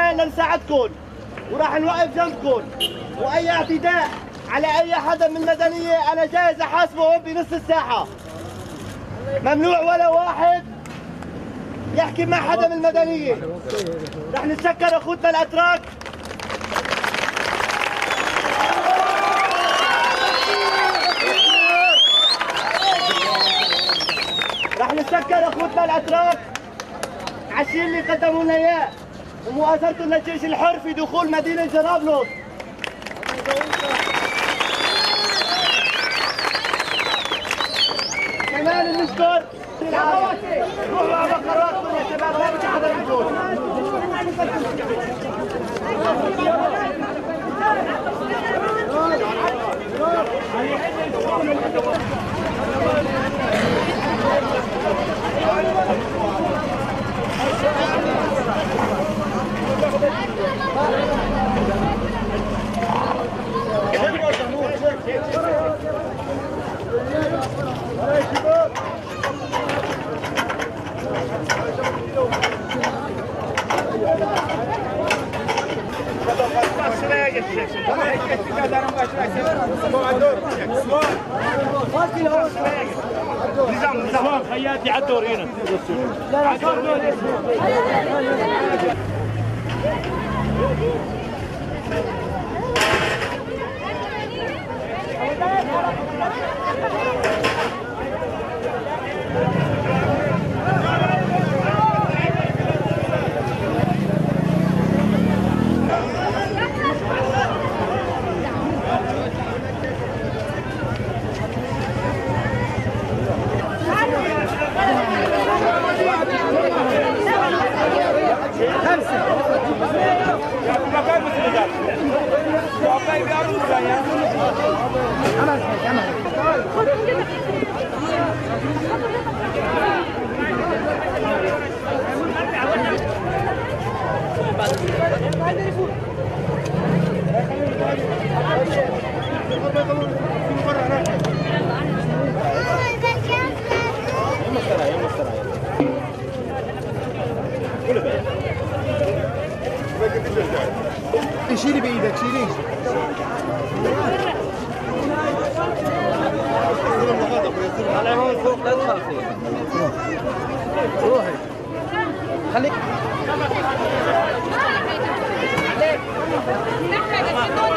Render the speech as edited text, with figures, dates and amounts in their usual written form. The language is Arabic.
كمان لنساعدكم وراح نوقف جنبكم، واي اعتداء على اي حدا من المدنيه انا جاهز احاسبه بنص الساحه. ممنوع ولا واحد يحكي مع حدا من المدنيه. رح نتشكر اخوتنا الاتراك. رح نتشكر اخوتنا الاتراك على الشيء اللي قدموا لنا اياه ومؤازرتهم للجيش الحر في دخول مدينه جرابلس. كمان بنشكر روحوا على قراراتكم يا شباب، ما بدي حدا يقول. نظام خياطي على الدور هنا. شيلي بايدك شيلي. على هون فوق لا تخافي. روحي خليك.